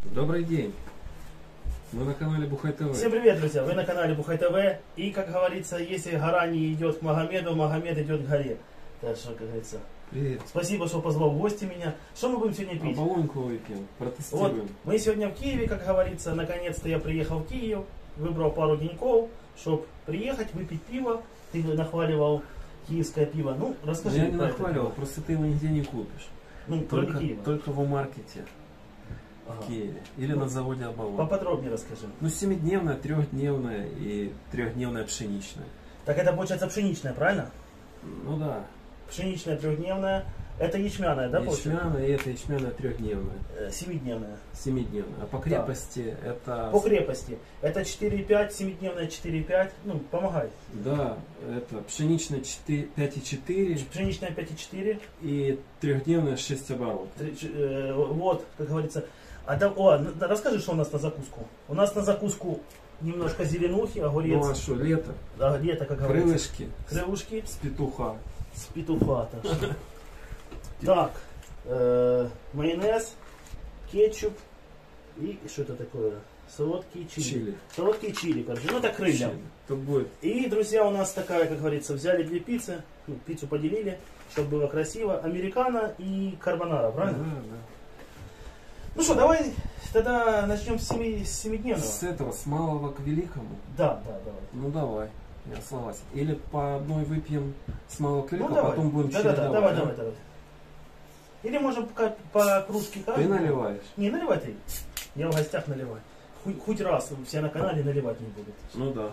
Добрый день! Мы на канале Бухай ТВ. Всем привет, друзья! Вы на канале Бухай ТВ. И, как говорится, если гора не идет к Магомеду, Магомед идет к горе. Так что, как говорится, привет. Спасибо, что позвал в гости меня. Что мы будем сегодня пить? Оболоньку выпьем, протестируем. Вот, мы сегодня в Киеве, как говорится. Наконец-то я приехал в Киев. Выбрал пару деньков, чтобы приехать, выпить пиво. Ты нахваливал киевское пиво. Ну, расскажи. Я не нахваливал, просто ты его нигде не купишь. Ну, только в маркете. Ага. В Киеве. Или на заводе Оболонь. Поподробнее расскажи. Ну, 7-дневная, 3-дневная и 3-дневная пшеничная. Так это получается пшеничная, правильно? Ну да. Пшеничная 3-дневная. Это ячмяная, да, получается? Ячмяная, и это ячмяная 3-дневная. 7-дневная. 7-дневная. А по крепости это... По крепости. Это 4,5, 7-дневная 4,5. Ну, помогай. Да, это пшеничная 5,4. Пшеничная 5,4. И 3-дневная 6 оборотов. Вот, как говорится. Расскажи, что у нас на закуску. У нас на закуску немножко зеленухи, огурец. Ну а что, лето? Да, лето, как говорится. Крылышки. С петуха. С петуха. Так, майонез, кетчуп и что это такое? Солодкий чили. Солодкий чили, короче. Ну, это крылья. Будет. И, друзья, у нас такая, как говорится, взяли две пиццы. Ну, пиццу поделили, чтобы было красиво. Американо и карбонара, правильно? Да. Ну что, давай тогда начнем с 7-дневного. С этого, с малого к великому? Да, давай. Ну давай, я согласен. Или по одной выпьем с малого к великому, давай. потом будем чередовать. Давай. Или можем по кружке каждый. Ты наливаешь? Не, наливай ты. Я в гостях наливаю. Хоть раз все на канале наливать не будут. Ну да.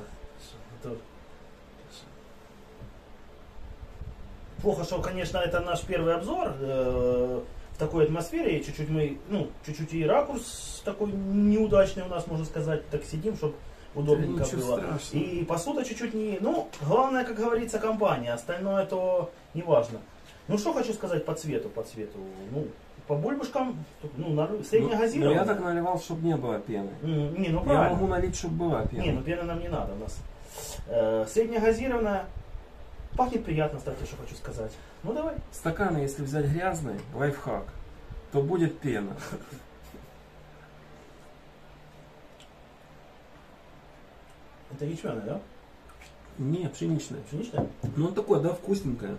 Плохо, что, конечно, это наш первый обзор в такой атмосфере. Чуть-чуть и ракурс такой неудачный у нас, можно сказать. Так сидим, чтобы удобненько было. Страшного. И посуда чуть-чуть не... Ну, главное, как говорится, компания. Остальное то не важно. Ну, что хочу сказать по цвету. Ну, по бульбушкам, среднегазированная. Ну, я так наливал, чтобы не было пены. Правильно. Я могу налить, чтобы была пена. Пена нам не надо у нас. Среднегазированная. Пахнет приятно, кстати, что хочу сказать. Ну, давай. Стаканы, если взять грязный, лайфхак, то будет пена. Это ячменная, да? Не, пшеничная. Пшеничная? Ну, он такой, да, вкусненькая.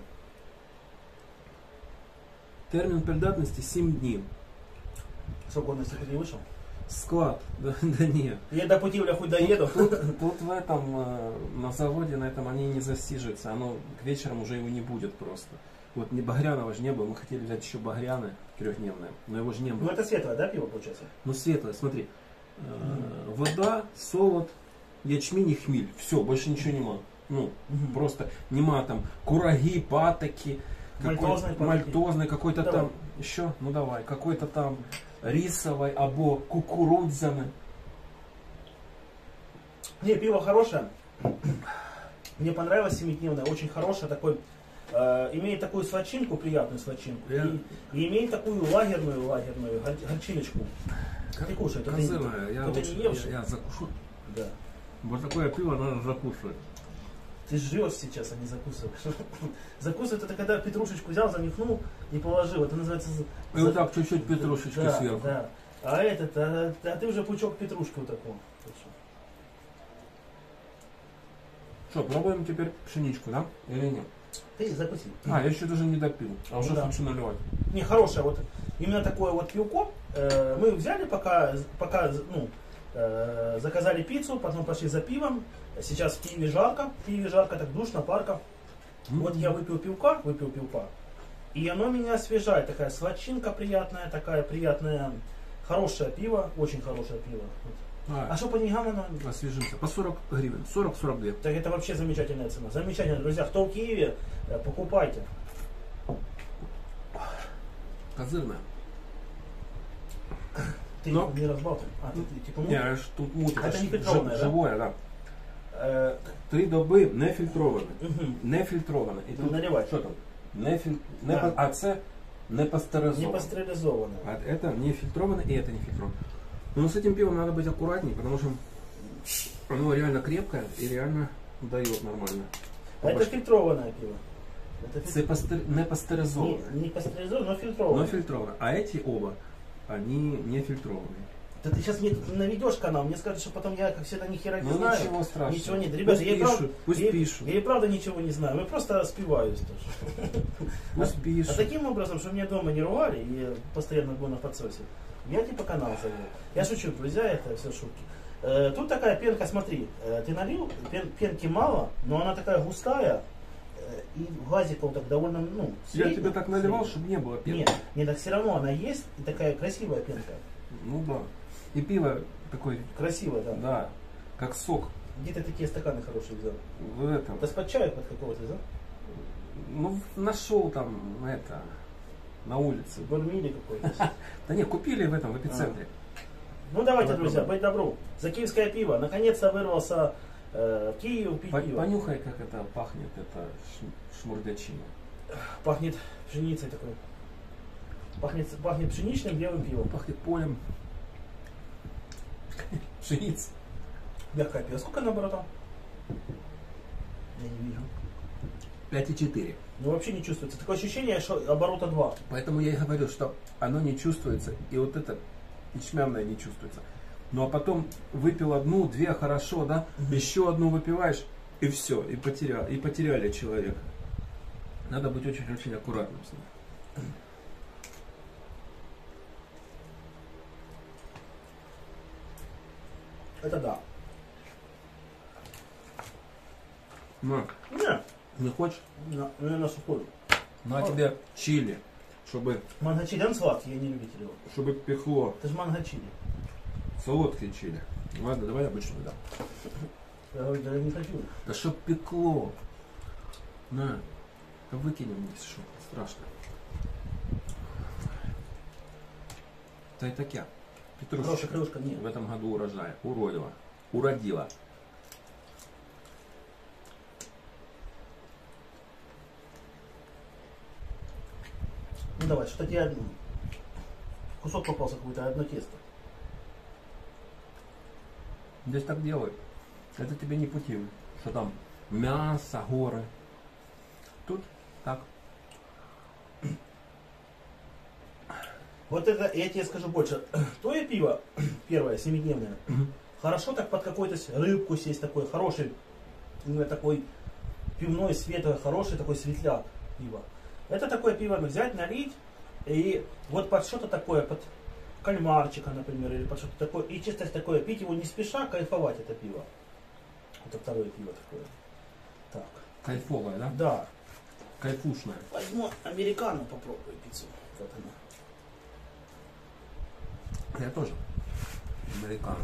Термин придатности 7 дней. Срок годности хоть не вышел? Склад, да нет. Я до Путивля хоть доеду. Тут в этом, на заводе, на этом они не засиживаются. Оно к вечерам уже его не будет просто. Вот не багряного же не было. Мы хотели взять еще багряное 3-дневное, но его же не было. Ну это светлое, да, пиво получается? Ну светлое, смотри. Вода, солод, ячмень и хмель. Все, больше ничего нема. Ну, просто нема там кураги, патоки. Мальтозный какой-то там еще, ну давай, какой-то там рисовый, або кукурудзяный. Не, пиво хорошее. Мне понравилось 7-дневное, очень хорошее, такой, имеет такую свачинку, приятную свачинку, и имеет такую лагерную горчиночку. Ты кушай, ты не ешь. Я закушу. Да. Вот такое пиво надо закушивать. Ты жрешь сейчас, а не закусываешь. Закусывать это когда петрушечку взял, замихнул и положил. Это называется... И вот так чуть-чуть петрушечки сверху. Да. А ты уже пучок петрушки вот такого. Что, пробуем теперь пшеничку, да? Или нет? Ты закуси. Я еще даже не допил, а уже хочу наливать. Не, хорошее, вот именно такое вот пивко. Мы взяли пока заказали пиццу, потом пошли за пивом. Сейчас в Киеве жарко, так душно, парко. Вот я выпил пивка, и оно меня освежает. Такая свачинка приятная, хорошее пиво, очень хорошее пиво. А что по деньгам оно? Освежимся. По 40 гривен, 40-42. Так это вообще замечательная цена. Замечательно, друзья. Кто в Киеве, покупайте. Козырная. Ты не разбалтывай. Ты типа мутишь? Не, тут мутишь. Это не фильтрованное, живое, да. 3 доби не фільтроване. Не фільтроване. І тут, наливай. що там? А це не пастеризоване. Не пастеризоване. А это не фильтровано и это не фильтровано. Но с этим пивом надо быть аккуратнее, потому что оно реально крепкое и реально дает нормально. А это фильтрованное пиво. Это не пастеризовано. Не пастеризовано, но фильтровано. Но фильтровано. А эти оба, они не фильтрованные. Да ты сейчас мне наведешь канал, мне скажут, что потом я, как всегда, ни хера не знаю. Ничего страшного. Ничего нет. Ребята, пусть пишут. Я и правда ничего не знаю. Я просто спиваюсь тоже. Пусть пишут. А таким образом, что меня дома не ругали и постоянно был на подсосе, я типа канал завел. Я шучу, друзья, это все шутки. Тут такая пенка, смотри, ты налил, пенки мало, но она такая густая, и газиков так довольно, ну, средний. Я тебе так наливал, чтобы не было пенки. Нет, так все равно она есть, и такая красивая пенка. Ну да. И пиво такое... Красивое, да. Да, как сок. Где ты такие стаканы хорошие взял? В этом. Это с-под чая под какого-то, да? Ну, нашел там, это, на улице. В Бормиле какой-то. Да не, купили в этом, в эпицентре. Ну давайте, друзья, быть добру. За киевское пиво. Наконец-то вырвался в Киев пить пиво. Понюхай, как это пахнет, это шмурдячина. Пахнет пшеницей такой. Пахнет пшеничным белым пивом. Пахнет полем. Пшеница. Мягкое пиво. Сколько наоборот? Я не вижу. 5,4. Ну вообще не чувствуется. Такое ощущение, что оборота 2. Поэтому я и говорю, что оно не чувствуется. И вот это ячменное не чувствуется. Ну а потом выпил одну, две, хорошо, да? Еще одну выпиваешь, и все, и потеряли человека. Надо быть очень-очень аккуратным с ним. Это да. На. Не. Не хочешь? На сухой. На тебе чили, чтобы... Манго чили, он сладкий, я не любитель его. Чтобы пекло. Это же манго чили. Солодкие чили. Ладно, давай обычно дам. Я говорю, да я не хочу. Да чтоб пекло. На. Да выкинем здесь, что страшно. Да и такя. Хорошая крылышка, нет. В этом году урожая. Уродила. Ну давай, что-то тебе кусок попался какой-то, одно тесто. Здесь так делают. Это тебе не пути. Что там мясо, горы. Тут так. Вот это, я тебе скажу больше. Твое пиво, первое, 7-дневное, хорошо так под какую-то рыбку сесть такой, хороший, такой пивной, светлый, хороший такой светляк пива. Это такое пиво взять, налить, и вот под что-то такое, под кальмарчика, например, или под что-то такое, и чисто такое, пить его не спеша, кайфовать это пиво. Это второе пиво такое. Так. Кайфовое, да? Да. Кайфушное. Возьму американо, попробую пиццу. Вот она. Я тоже. Американо.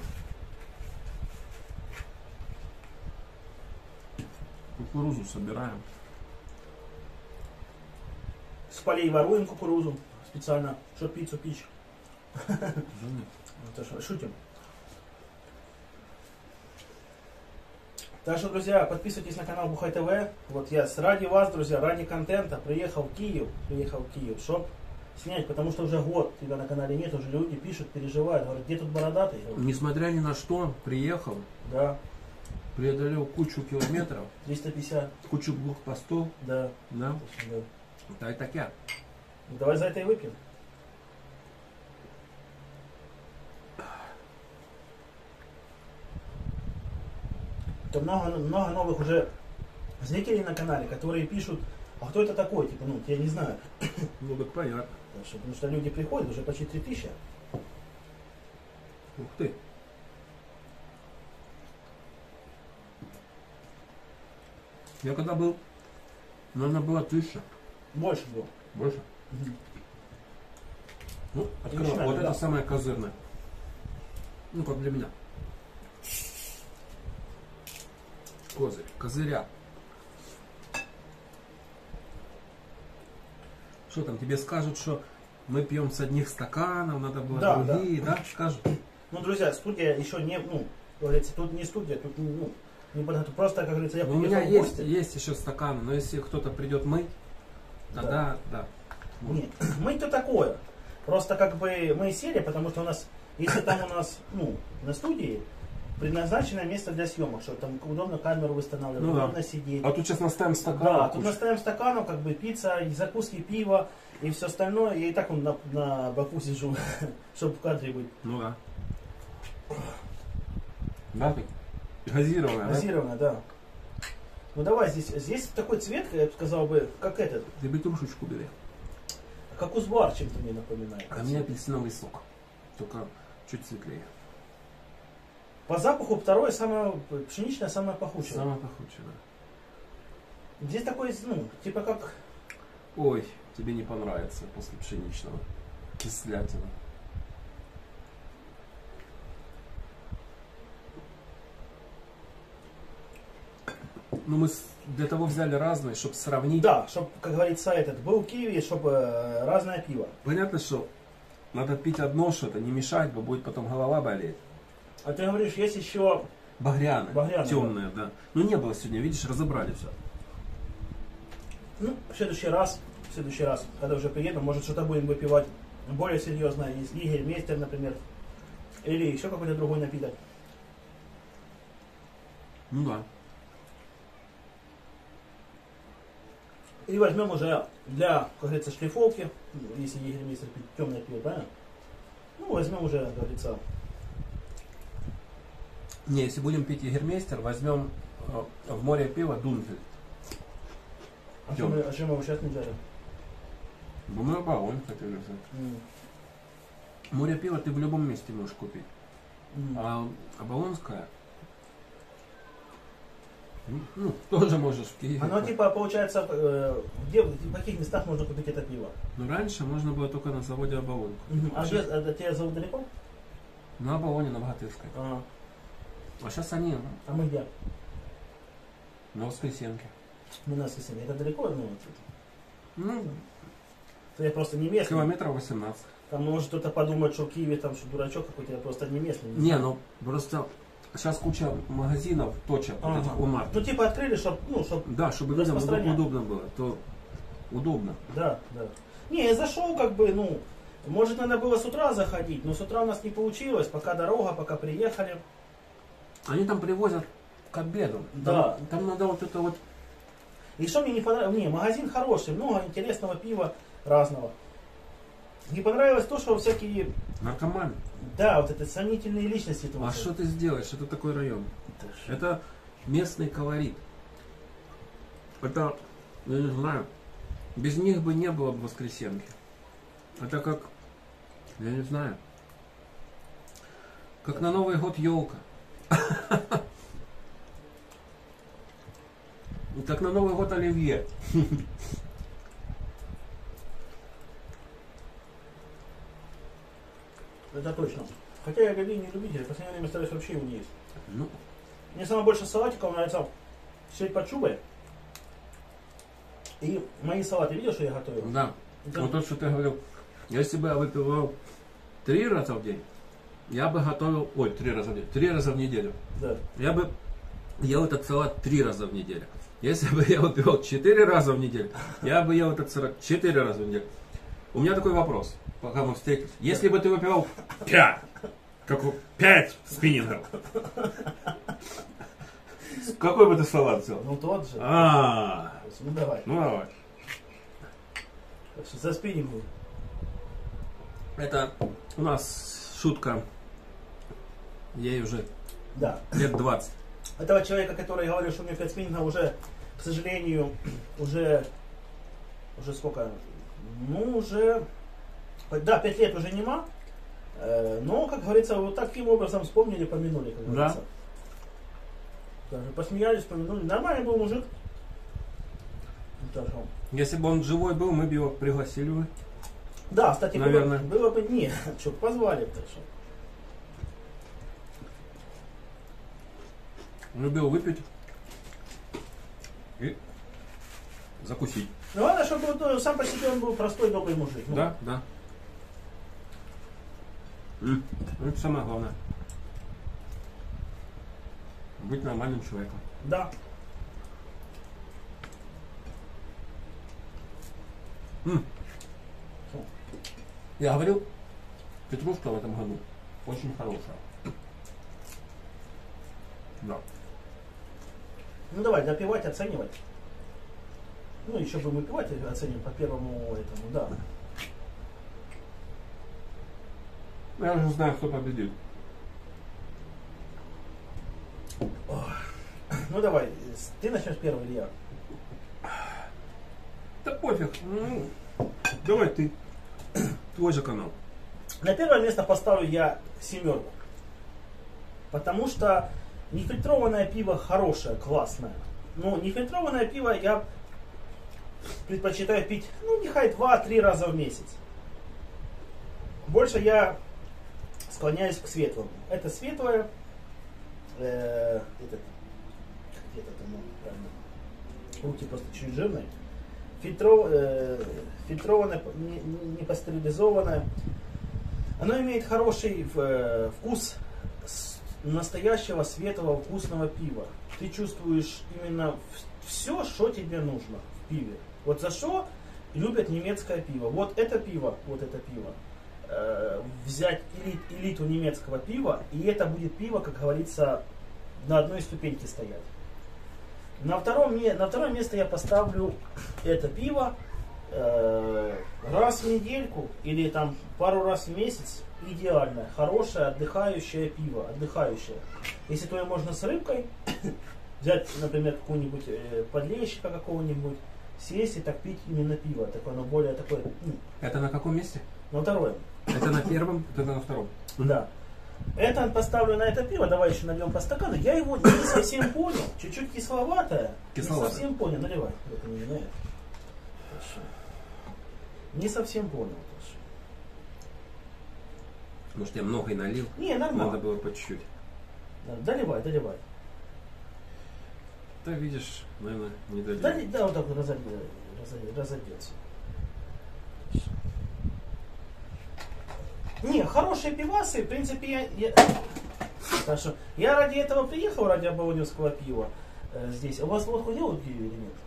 Кукурузу собираем. С полей воруем кукурузу специально, чтобы пиццу печь. Это что, шутим. Так что, друзья, подписывайтесь на канал Бухай ТВ. Вот я ради вас, друзья, ради контента приехал в Киев, чтобы снять, потому что уже год тебя на канале нет, уже люди пишут, переживают, говорят, где тут бородатый? Несмотря ни на что, приехал. Да. Преодолел кучу километров. 350. Кучу блокпостов. Да. Да. Точно, да. Да и так я. Давай за это и выпьем. То много новых уже зрителей на канале, которые пишут, а кто это такой, типа, ну, я не знаю. Ну так понятно. Потому что люди приходят, уже почти 3000. Ух ты. Я когда был, наверное, было 1000. Больше было. Больше? Угу. Ну, открывай. Вот это самое козырное. Ну, как для меня. Козырь. Козыря. Что там, тебе скажут, что мы пьем с одних стаканов, надо было другие, да? Скажут? Ну, друзья, студия еще не, ну, говорится, тут не студия, тут, ну, не подготовлен. Просто, как говорится, я приехал у меня в гости. есть еще стаканы, но если кто-то придет мыть, тогда, да. Нет, мыть-то такое. Просто как бы мы сели, потому что у нас, если там у нас, ну, на студии, предназначенное место для съемок, что там удобно камеру восстанавливать, ну, удобно да. сидеть. А тут сейчас наставим стакан. Да, тут наставим стаканов, как бы пицца, закуски, пиво и все остальное. Я и так на боку сижу, чтобы в кадре быть. Ну да. Да, так? Газированная, Газированная, да? Ну давай, здесь такой цвет, я бы сказал бы, как этот. Ты петрушечку бери. Как узвар чем-то мне напоминает. А мне апельсиновый сок. Только чуть светлее. По запаху второе самое пшеничное, самое пахучее. Самое пахучее, да. Здесь такой, ну, типа как... Ой, тебе не понравится после пшеничного. Кислятина. Ну мы для того взяли разные, чтобы сравнить. Да, чтобы, как говорится, был киви, чтобы разное пиво. Понятно, что надо пить одно что-то, не мешать, бо будет потом голова болеть. А ты говоришь, есть еще... Багряное, темное, да. Ну не было сегодня, видишь, разобрали все. Ну, в следующий раз, когда уже приедем, может что-то будем выпивать более серьезное, из Игельмейстер, например, или еще какой-то другой напиток. Ну да. И возьмем уже для, как говорится, шлифовки, если Игельмейстер пить темное пиво, правильно? Ну, возьмем уже, как говорится... Не, если будем пить Егермейстер, возьмем в море пива Дунфель. А что мы его сейчас не взяли? Бо мы оболонь хотели взять. Море пива ты в любом месте можешь купить. А оболонское, ну, тоже можешь в Киеве. Оно типа получается, в каких местах можно купить это пиво? Ну раньше можно было только на заводе Оболонку. А тебя зовут далеко? На Оболоне, на Богатырской. А сейчас они А мы где? на Воскресенке. Мы на воскресенье. Это далеко, ну, отсюда? Ну, То я просто не местный. километров 18. Там может кто-то подумать, что в Киеве там что дурачок какой-то, я просто не местный. Не, ну просто сейчас куча магазинов, точек, вот этих у марки. Ну типа открыли, чтобы, ну, Да, чтобы людям удобно было, то удобно. Да. Не, я зашел как бы, ну, может надо было с утра заходить, но с утра у нас не получилось, пока дорога, пока приехали. Они там привозят к обеду. Да. Там надо вот это вот. И что мне не понравилось? Не, магазин хороший, много интересного пива разного. Не понравилось то, что всякие... Наркоманы. Да, вот это сомнительные личности. А что ты сделаешь? Это такой район. Это местный колорит. Это, я не знаю, без них бы не было бы Воскресенки. Это как, я не знаю, как на Новый год елка. Как на Новый год оливье. Это точно. Хотя я оливье не любитель, в последнее время стараюсь вообще его не есть. Ну. Мне самое больше салатиков нравится сельдь под шубой. И мои салаты, видел, что я готовил? Да. Это... Вот то, что ты говорил, если бы я выпивал 3 раза в день, я бы готовил, 3 раза в день, 3 раза в неделю. Да. Я бы ел этот салат 3 раза в неделю. Если бы я выпивал 4 раза в неделю, я бы ел этот салат 4 раза в неделю. У меня такой вопрос, пока мы встретились. Если бы ты выпивал 5, как 5 спиннингов, какой бы ты салат взял? Ну тот же. Ну давай. Ну давай. За спиннингом. Это у нас шутка. Ей уже лет 20. Этого человека, который говорил, что у меня 5 спиннингов, уже, к сожалению, уже сколько? Ну, уже... Да, 5 лет уже нема. Но, как говорится, вот таким образом вспомнили, помянули, как говорится. Даже посмеялись, помянули. Нормальный был мужик. Если бы он живой был, мы бы его пригласили бы. Да, кстати, наверное. было бы... Нет, что, позвали бы. Любил выпить и закусить. Ну ладно, чтобы сам по себе он был простой, добрый мужик. Ну. Да, да. Это самое главное. Быть нормальным человеком. Да. Я говорил, петрушка в этом году очень хорошая. Да. Ну давай, допивать, оценивать. Ну еще будем выпивать, оценим по первому этому, да. Я уже знаю, кто победит. Ну давай, ты начнешь первый или я? Да пофиг. Ну, давай ты. Твой же канал. На первое место поставлю я 7. Потому что нефильтрованное пиво хорошее, классное. Но нефильтрованное пиво я предпочитаю пить, ну, нехай 2-3 раза в месяц. Больше я склоняюсь к светлому. Это светлое, где-то там, правильно, руки просто чуть жирные, фильтрованное, не пастеризованное. Оно имеет хороший вкус настоящего светлого вкусного пива. Ты чувствуешь именно все, что тебе нужно в пиве. Вот за что любят немецкое пиво. Вот это пиво, взять элиту немецкого пива, и это будет пиво, как говорится, на одной ступеньке стоять. На второе место я поставлю это пиво раз в недельку или там пару раз в месяц. Идеальное, хорошее, отдыхающее пиво. Отдыхающее. Если то можно с рыбкой, взять, например, какую-нибудь подлещика какого-нибудь, сесть и так пить именно пиво. Такое, оно более такое. Это на каком месте? На втором. Это на первом, это на втором. Да. Это поставлю на это пиво, давай еще нальем по стакану. Я его не совсем понял. Чуть-чуть кисловатое. Кисловатое. Не совсем понял. Наливай. Это не меняет. Хорошо. Не совсем понял. Хорошо. Может, я много и налил? Не, нормально. Надо было по чуть-чуть. Доливай. Да, видишь, наверное, не долил. Да, вот так вот разойдется. Не, хорошие пивасы, в принципе, Хорошо. Я ради этого приехал, ради оболоневского пива здесь. А у вас водку делают пиво или нет?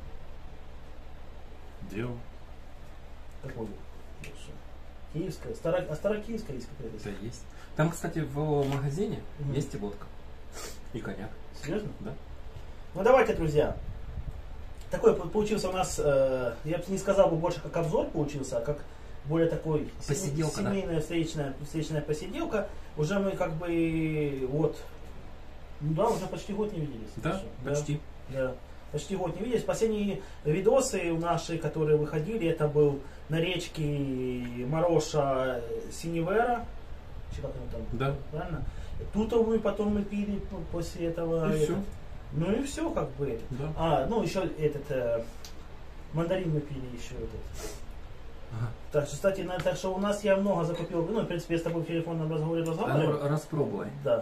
Делал. Какую? Киевская? Старокиевская есть какая-то? Да, есть. Там, кстати, в магазине есть и водка. И коньяк. Серьезно? Да. Ну давайте, друзья. Такой получился у нас, я бы не сказал бы больше как обзор получился, а как более такой посиделка, семейная, да? встречная посиделка. Уже мы как бы вот, ну да, уже почти год не виделись. Да, почти. Да, почти год не виделись. Последние видосы наши, которые выходили, это был на речке Мороша Синевера. Как оно там? Да. Правильно? Тутовую потом мы пили после этого. И все. Ну и все как бы. Да. Ну еще мандарин мы пили еще этот. Ага. Так что, кстати, так что у нас я много закупил. Ну, в принципе, я с тобой в телефонном разговаривал. Ну, распробуй. Да.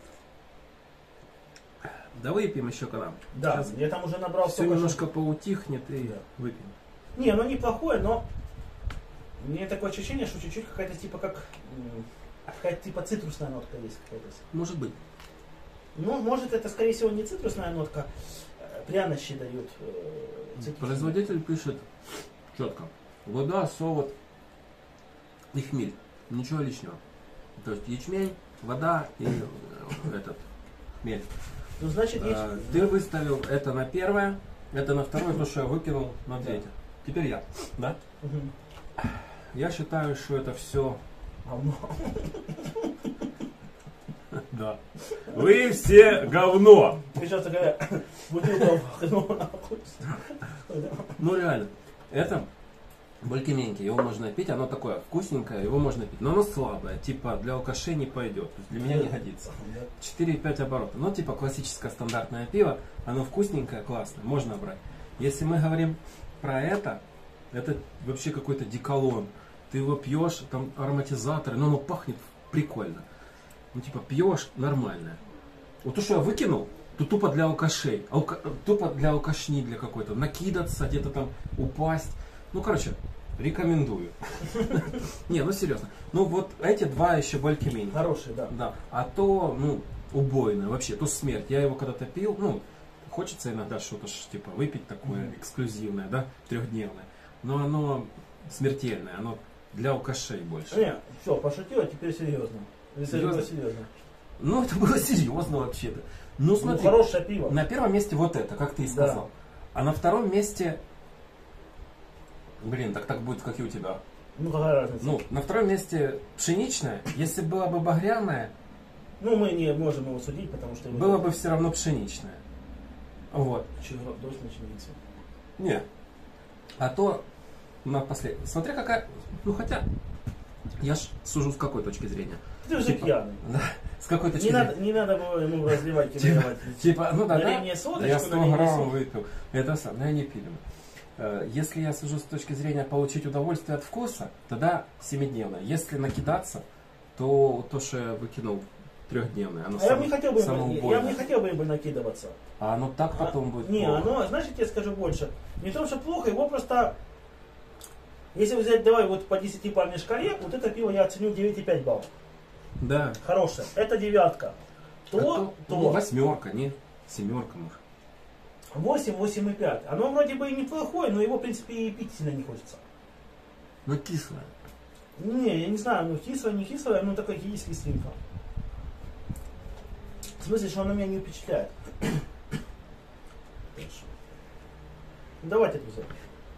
Да выпьем еще когда. Да, сейчас я там уже набрал все немножко поутихнет и выпьем. Не, ну неплохое, но мне такое ощущение, что чуть-чуть какая-то типа какая-то типа цитрусная нотка есть какая-то. Может быть. Ну, может это скорее всего не цитрусная нотка, пряности дают. Производитель пишет четко. Вода, солод и хмель. Ничего лишнего. То есть ячмень, вода и этот хмель. Ну, значит, ты выставил это на первое, это на второе, то, что я выкинул на третье. Теперь я. Да? Угу. Я считаю, что это все. Да. Вы все говно. Сейчас такая бутылка. Ну реально. Это болькименьки, его можно пить, оно такое вкусненькое, его можно пить, но оно слабое, типа для алкашей не пойдет, то есть для меня не годится. 4,5 оборотов, ну типа классическое стандартное пиво, оно вкусненькое, классное, можно брать. Если мы говорим про это вообще какой-то деколон, ты его пьешь, там ароматизаторы, но оно пахнет прикольно. Ну типа пьешь нормальное. Вот то, что я выкинул, то тупо для алкашей, тупо для алкашни для какой-то, накидаться, где-то там упасть. Ну, короче, рекомендую. Не, ну серьезно. Ну вот эти два еще более-менее. Хорошие, да. Да. А то, ну, убойное вообще, то смерть. Я его когда-то пил, ну, хочется иногда что-то типа выпить такое эксклюзивное, да, 3-дневное. Но оно смертельное, оно для алкашей больше. Не, все, пошутил, а теперь серьезно. Серьезно. Ну, это было серьезно вообще-то. Ну, смотри, хорошее пиво. На первом месте вот это, как ты и сказал. Да. А на втором месте... Блин, так будет, как и у тебя. Ну, какая разница? Ну, на втором месте пшеничная. Если была бы багряная, Ну, мы не можем его судить, потому что... Было бы все равно пшеничное. Вот. Чего? Дождь начинается. Не. А то напоследок. Смотря какая... Ну хотя... Я ж сужу с какой точки зрения. Ты уже пьяный. Да. С какой точки зрения? Не надо было ему разливать, кидать. Типа, ну да, налей мне соточку, я 100 налей мне грамм соточку. выпил. Это сам, я не пилю. Если я сужу с точки зрения получить удовольствие от вкуса, тогда 7-дневное. Если накидаться, то то, что я выкинул 3-дневное, оно Я бы не хотел бы, самоубойное. накидываться. А оно так потом будет Не, плохо. оно, знаешь, я тебе скажу больше. Не то, что плохо, его просто... Если взять, давай вот по 10-бальной шкале, вот это пиво я оценю 9,5 баллов. Да. Хорошее. Это 9. Ну, 8, не 7, может. 8, 8,5. Оно вроде бы и неплохое, но его, в принципе, и пить сильно не хочется. Ну кислое. Не, я не знаю, ну кислое, не кислое, ну такой кислинка. В смысле, что оно меня не впечатляет. Давайте, друзья.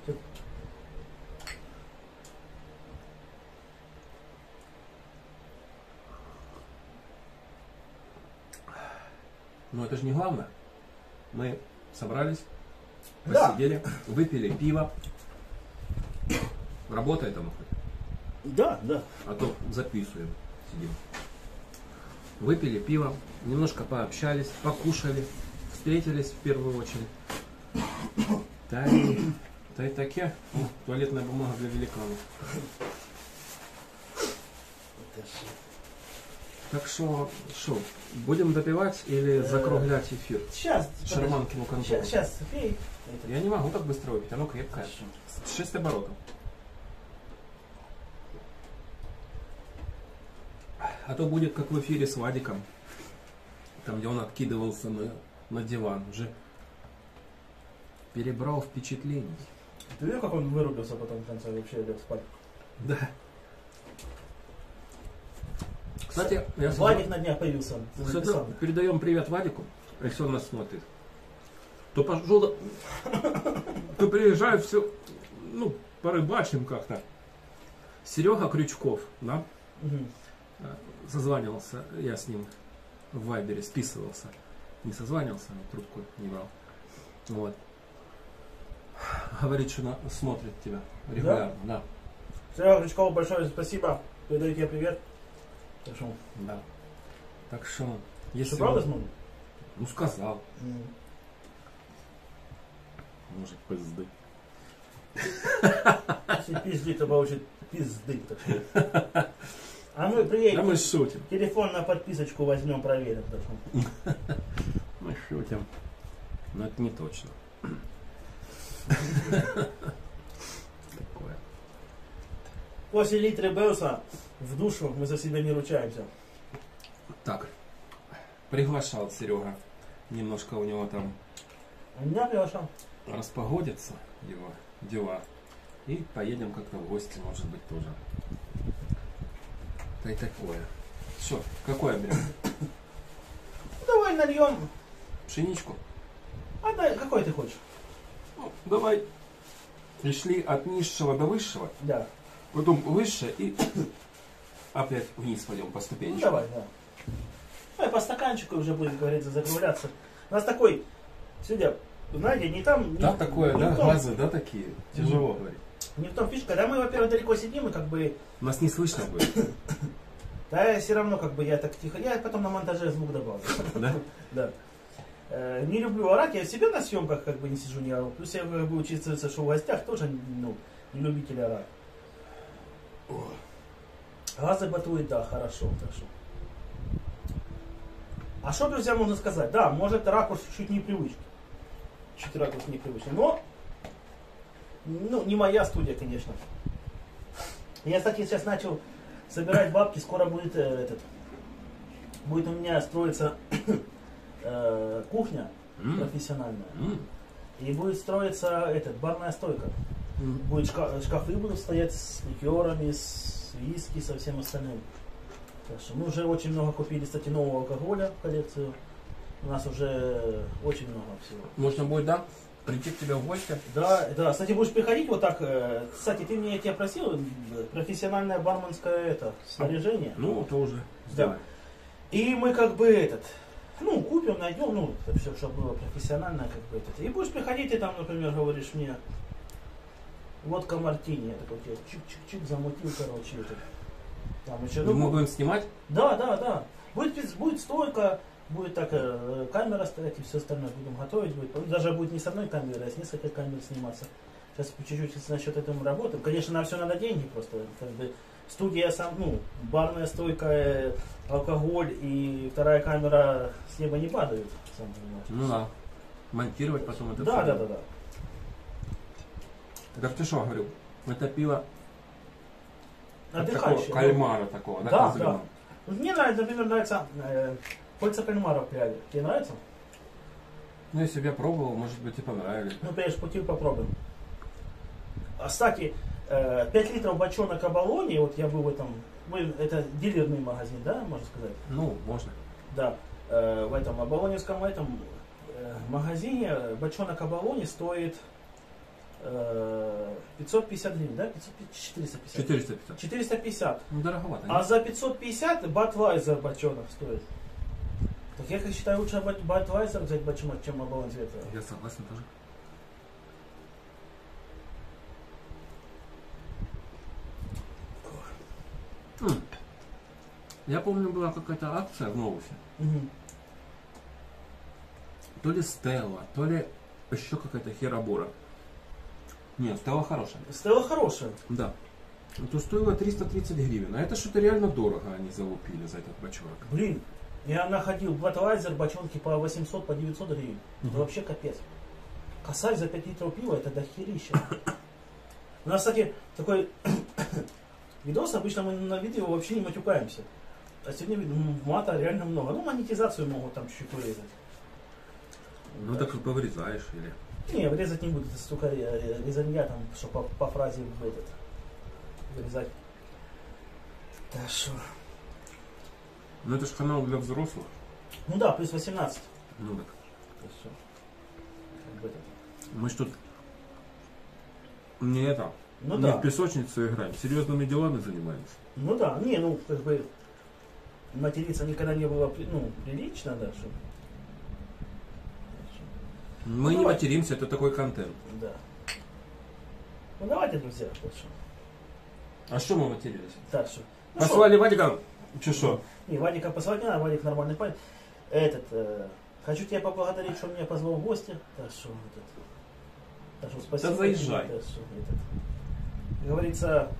Но это же не главное. Мы собрались, Да. посидели, выпили пиво. Работает оно хоть? Да, да. А то записываем, сидим. Выпили пиво, немножко пообщались, покушали, встретились в первую очередь. Да и таке. Туалетная бумага для великанов. Так что, будем допивать или закруглять эфир? Сейчас. Шарманкину контору. Сейчас, пей. Я не могу так быстро выпить, оно крепкое. 6 оборотов. А то будет как в эфире с Вадиком, там где он откидывался на диван, уже перебрал впечатлений. Ты видел, как он вырубился потом в конце, вообще лег спать? Да. Кстати, Вадик на днях появился. Передаем привет Вадику, если он нас смотрит. То пошел, то приезжает все, ну, порыбачим как-то. Серега Крючков, да? Угу. Созванивался я с ним в Вайбере, списывался. Не созванивался, а трубку не брал. Вот. Говорит, что смотрит тебя регулярно. Да? Серега Крючкову большое спасибо. Передаю тебе привет. Так что, да. Так что, если... Что, правда смотрит? Ну, сказал. Может, пизды. Если пизды, то получит пизды. Так что. А мы приедем. Да мы шутим. Телефон на подписочку возьмем, проверим. Так что. Мы шутим. Но это не точно. Такое. После литра Белса в душу мы за себя не ручаемся. Так. Приглашал Серега. Немножко у него там Меня приглашал. распогодятся его дела. И поедем как-то в гости, может быть, тоже. Да и такое. Что, какое берем? Давай нальем. Пшеничку? А да, какой ты хочешь? Ну, давай. Пришли от низшего до высшего. Да. Потом выше и опять вниз пойдем по Ну ступенечкам. давай, да. Давай по стаканчику уже будет, говорится, закругляться. У нас такой, судя, знаете, не там... Да, не, такое, не да, в том, глаза, да, такие. Тяжело говорить. не в том фишка. Когда мы, во-первых, далеко сидим, и как бы... Нас не слышно будет. Да, все равно, как бы, я так тихо... Я потом на монтаже звук добавлю. Да? Да. Не люблю орать, я себе на съемках как бы не сижу, не ору. Плюс я как бы учиться, что в гостях тоже, ну, не любитель орать. Газы батует, да, хорошо, хорошо. А что, друзья, можно сказать? Да, может ракурс чуть непривычный. Чуть ракурс непривычный, но ну, не моя студия, конечно. Я, кстати, сейчас начал собирать бабки, скоро будет будет у меня строиться кухня профессиональная. И будет строиться барная стойка. Будет шкафы будут стоять с ликерами, с виски, со всем остальным. Так что мы уже очень много купили, кстати, нового алкоголя в коллекцию. У нас уже очень много всего. Можно будет, да, прийти к тебе в гости? Да, да. Кстати, будешь приходить вот так. Кстати, я тебя просил, профессиональное барменское снаряжение. Ну, то уже сделаем. И мы как бы ну, купим, найдем, ну, это все, чтобы было профессионально, как бы И будешь приходить, и там, например, говоришь мне, водка мартини, я такой тебе чик-чик-чик замутил, короче, Там еще, мы будем снимать? Да. Будет стойка, будет так камера стоять и все остальное будем готовить. Даже будет не с одной камерой, а с нескольких камер сниматься. Сейчас по чуть-чуть насчет этого работаем. Конечно, на все надо деньги просто. Как бы студия сам, ну, барная стойка, алкоголь и вторая камера с неба не падают, сам понимаешь. Ну да. Монтировать потом это Да. Так ты что говорил? Это пиво отдыхающее. Кальмара такого, да? Да. Мне нравится, например, кольца кальмара в пиале. Тебе нравится? Ну, если бы я пробовал, может быть, и понравились. Ну, конечно, пути попробуем. Кстати, 5 литров бочонок Абалони, вот я был в этом, это дилерный магазин, да, можно сказать? Ну, можно. Да, в этом Абалоневском магазине бочонок Абалони стоит 550 гривен, да? 450. 450. 450. Ну, дороговато. А за 550 Budweiser бочонок стоит. Так я как считаю, лучше Budweiser взять бочонок, чем Абалон цвета. Я согласен тоже. Я помню, была какая-то акция в Новусе. То ли Стелла, то ли еще какая-то херобора. Нет, Стелла хорошая. Стелла хорошая. Да. То стоило 330 гривен. А это что-то реально дорого они залупили за этот бочонок. Блин, я находил Budweiser бочонки по 800, по 900 гривен. Это вообще капец. Косарь за 5 литров пива, это дохерища. У нас, кстати, такой видос, обычно мы на видео вообще не матюкаемся. А сегодня мата реально много. Ну, монетизацию могут там чуть-чуть вырезать. Ну, так что повырезаешь или... Не, вырезать не будет, это столько резанья там, что по фразе вырезать. Да что? Ну, это же канал для взрослых. Ну да, плюс 18. Ну так. Хорошо. Мы ж тут не это, ну, не да. в песочницу играем, серьезными делами занимаемся. Ну да, не, ну как бы материться никогда не было прилично, да, что. Мы не материмся, это такой контент. Да. Ну давайте, друзья, хорошо. А что мы матерились? Так что. Ну, послали Вадика. Что? Не, Вадика послать не надо, Вадик нормальный парень. Хочу тебя поблагодарить, что меня позвал в гости. Так что, так что спасибо. Да заезжай. Так что, как говорится,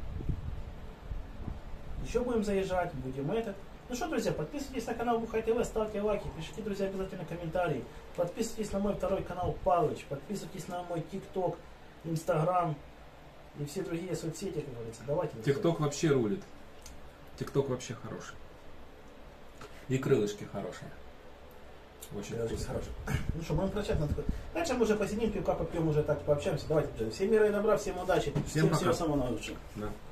еще будем заезжать, будем Ну что, друзья, подписывайтесь на канал Бухай ТВ, ставьте лайки, пишите, друзья, обязательно комментарии. Подписывайтесь на мой второй канал Палыч, подписывайтесь на мой ТикТок, Инстаграм и все другие соцсети, как говорится. Давайте. ТикТок вообще рулит. ТикТок вообще хороший. И крылышки хорошие. Очень хорошо. Ну что, будем прощаться. Дальше мы уже посидим, пивка попьем, уже так пообщаемся. Давайте, друзья. Всем мира и добра, всем удачи. Всем всего самого наилучшего. Да.